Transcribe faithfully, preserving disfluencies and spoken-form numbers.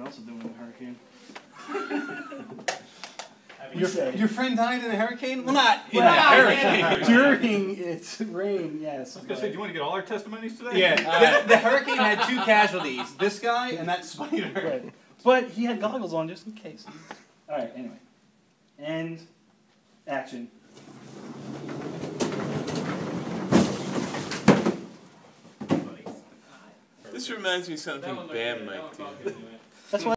else is doing in a hurricane. Your, your friend died in a hurricane? Well, not in well, a hurricane. During its rain, yes. I was going to say, do you want to get all our testimonies today? Yeah, uh, the, the hurricane had two casualties. This guy and that spider. Right. But he had goggles on just in case. Alright, anyway. And action. This reminds me of something Bam might do. That's why